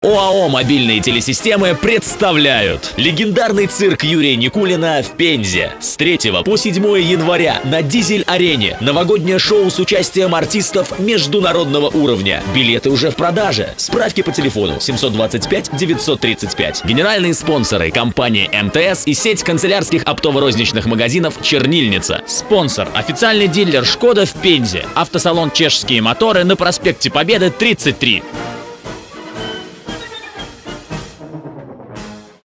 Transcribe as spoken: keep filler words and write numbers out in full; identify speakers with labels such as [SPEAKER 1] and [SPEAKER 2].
[SPEAKER 1] ОАО «Мобильные телесистемы» представляют легендарный цирк Юрия Никулина в Пензе. С третьего по седьмое января на Дизель-арене новогоднее шоу с участием артистов международного уровня. Билеты уже в продаже. Справки по телефону семьсот двадцать пять девятьсот тридцать пять. Генеральные спонсоры — компания эм тэ эс и сеть канцелярских оптово-розничных магазинов «Чернильница». Спонсор — официальный дилер «Шкода» в Пензе. Автосалон «Чешские моторы» на проспекте Победы, тридцать три.